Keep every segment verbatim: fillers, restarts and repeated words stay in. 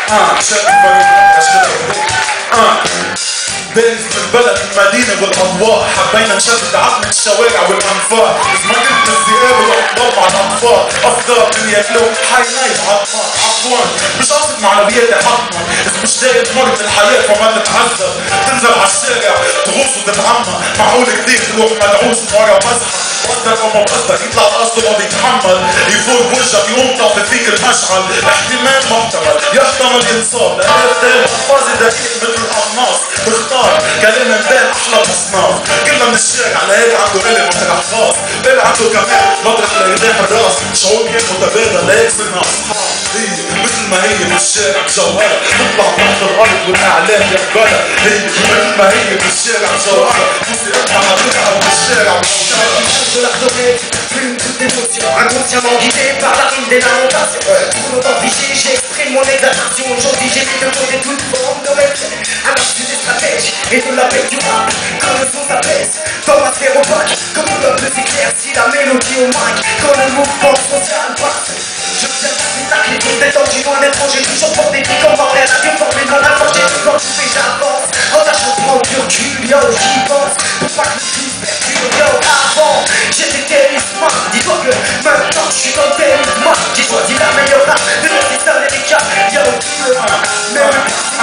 اه شايف الفريق اه دايز من البلد المدينة والاضواء حبينا نشدد عظمة الشوارع والانفاق ما كنت الذئاب والاطباق مع الاطفال افضل من ياكلوا حي نايم عطمان عفوان مش قصد معنوياتي حطمة اذا مش جاي تمر بالحياة فما تتعذب تنزل على الشارع تغوص وتتعمى معقول كتير تروح مدعوس ورا مزحة وقدر او ما بقدر يطلع الاصل ما بيتحمل يفور بوجهك ينطف فيك المشعل احتمال محتمل يحتمل ينصاب لألاف دايم الفاظي دقيق مثل القناص بختار كلام مبان احلى مصناف كلنا من الشارع لهيك عنده علم وطلع خاص بل عنده كمان مطرح ليرتاح الراس شعور كان متبادل لهيك صرنا اصحاب هي مثل ما هي بالشارع جوهرة تطلع تحت الارض والاعلام يقبلها هي مثل ما هي بالشارع جوهرة موسيقتها حبيبها بالشارع de l'orthographe, plume toute émotion, inconsciemment guidé par la rime des lamentations. Pour longtemps figé, j'exprime mon exaltation. Aujourd'hui j'essaie de poser toute forme de respect à l'appui des stratèges et de la paix du rap. Quand le son s'abaisse, dans ma sphère opaque, comme tout peuple s'éclaircit la mélodie au mic. Quand le mouvement social passe, je viens d'un spectacle, les tours détendus loin d'étrangers, toujours porté des comme par l'air, la vieux formé de mon approche. Quand je fais j'avance, en sachant prendre du recul, yo j'y pense, pour pas que le plus percure, yo avant. J'étais terrifiant, dis-toi que maintenant je suis dans le territoire. J'ai choisi la meilleure art de l'artiste américain. Y'a aucune art, même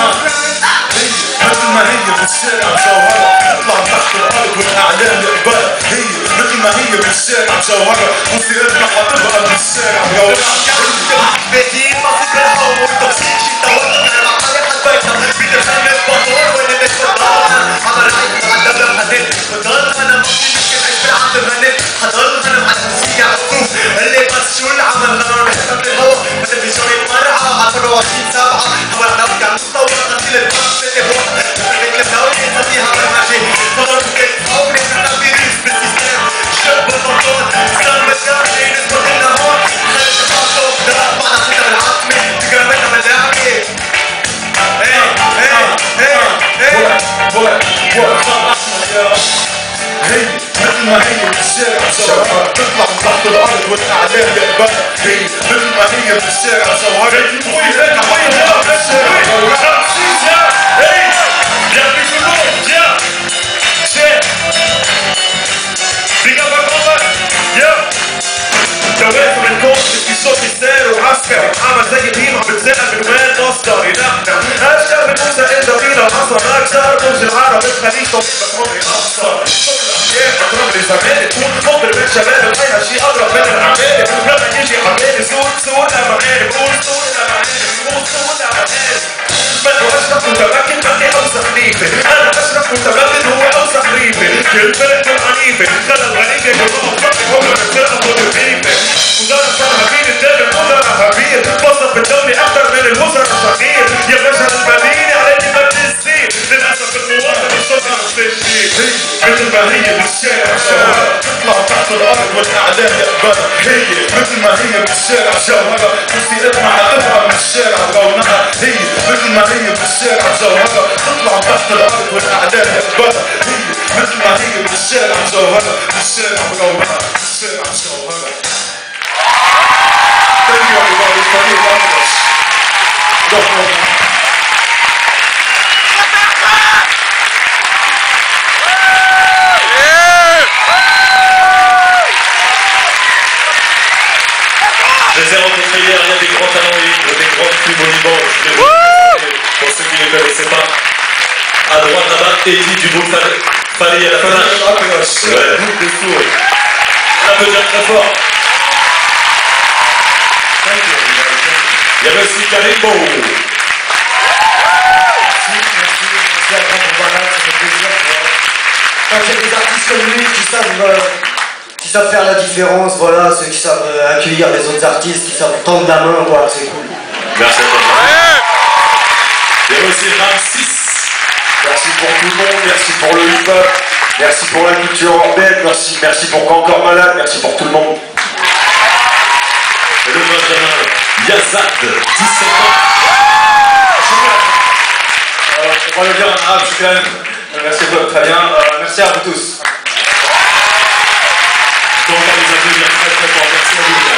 مثل ما هي بالشارع جوهرة تطلع تحت الأرض والأعلام يقبلها هي مثل ما هي بالشارع جوهرة موسيقتنا حتبقى بالشارع جوهرة بيتي ماسك الهوا والتوصيل شي توتر على عقلي حبيتها بترسم البطول وانا مش بطلع عمر عيني معدل الحديد بضل انا ممكن يمكن عيش بالعبد المنت حضل انا مع النفسية عالصوف اللي بس شو العمل انا بحسب الهوا مثل بجوني مرعى عشرة وعشرين سبعة حوالي نوكي عم تطور غسيل الفرق اللي هو مثل الدولة إذا فيها برمجة طلب كيف حولي من الفيروس بالسيستم شب البطول سلم الجامعي نسبة لنا هون خلي البطول ضرب معنا فينا بالعاصمة تقربنا من اللعبة ايه ايه ايه ايه بولا بولا خلصنا يا هي مثل ما هي بالشارع جوهرة تطلع من تحت الأرض والأعلام يقبلها هي مثل ما هي بالشارع جوهرة Oui, c'est la première fois, hey, bien plus tout le monde, bien, c'est, big up à Combat, yeah, جواب من كوش في صوت السير وعسكر عمل زي الهيم عم بتسأل من وين مصدر ينحنا أشكر من موسى إذا فينا العصر أكثر موج العرب الخليج طبيب عمري أخسر كيف أضرب لي زمان تكون مخبر من شباب الحياة شي أضرب من العمال لما يجي عمالي سود سود لما عيني بقول سود لما عيني بقول سود لما عيني بدو أشرف متمكن بدي أوسخ ريفي أنا أشرف متمكن هو أوسخ ريفي كل فرق عنيفة خلى الغريبة كلهم فقط هم الفرقة والريفة وزارة صار هبيل الدم وزارة هبيل بصف الدولة أكثر من الوزراء الصغير يا باشا المدينة عليك ما بتستير للأسف المواطن الصوتي مش تشتير مثل ما هي بالشارع جوهرة تطلع تحت الأرض والأعلام يقبلها هي مثل ما هي بالشارع جوهرة موسيقتنا حتبقى من الشارع رونقها هي مثل ما هي بالشارع جوهرة تطلع تحت الأرض والأعلام يقبلها هي مثل ما هي بالشارع جوهرة بالشارع رونقها بالشارع جوهرة Thank you everybody, thank you very much. No problem. Je les ai rencontrés hier, il y a des grands talents et des grands plus monuments. Je vais vous présenter, pour ceux qui ne les connaissaient pas. À droite là-bas, Eddie du groupe Fallait à la fin. Ouais. On peut dire très fort. Il y avait aussi Karim Beau. Merci, merci, merci à Grand Voilà, ça fait plaisir. Quand il y a des artistes comme lui qui savent, euh, qui savent faire la différence, voilà, ceux qui savent euh, accueillir les autres artistes, qui savent tendre la main, voilà, c'est cool. Merci à toi. Il y avait aussi Ramsis. Merci pour tout le monde, merci pour le hip-hop, merci pour la culture urbaine, merci, merci pour Encore Malade, merci pour tout le monde. Et le Benjamin Yazad, dix-sept ans. Alors, on va le dire en arabe, je suis quand même. Merci beaucoup, très bien. Euh, merci à vous tous. Donc on va les applaudir très très fort. Merci à vous.